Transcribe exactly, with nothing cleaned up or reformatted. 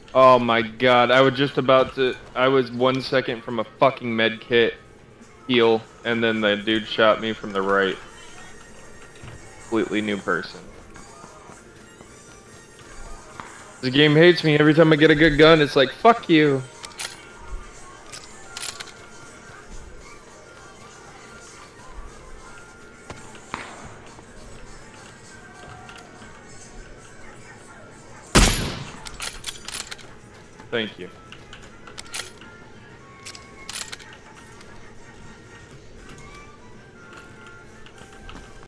Oh my god, I was just about to... I was one second from a fucking med kit heal, and then the dude shot me from the right. Completely new person. This game hates me. Every time I get a good gun, it's like, fuck you. Thank you.